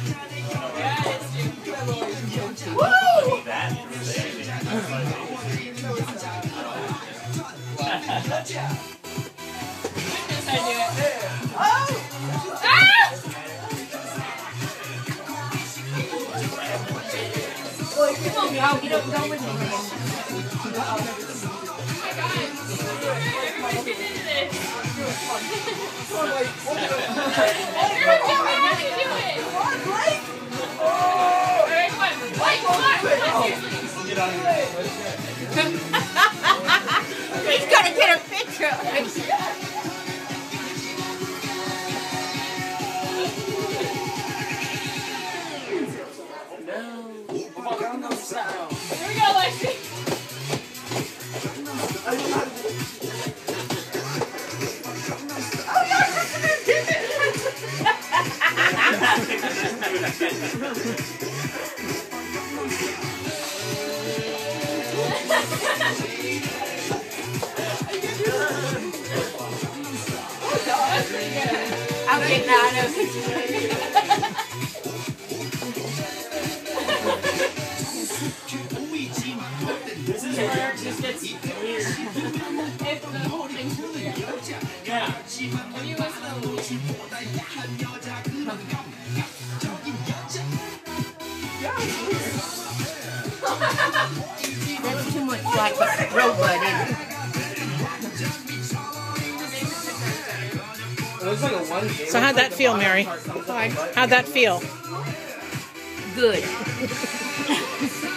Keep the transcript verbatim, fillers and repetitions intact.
Oh, you don't go with me. He's gonna get a picture. Here we go, Lexi. Oh no, listen to this. I'm getting out of it. This is where it just gets weird. If the whole thing's weird. Yeah. If you listen to That's too much like a robot, isn't it? So how'd that feel, Mary? How'd that feel? Good.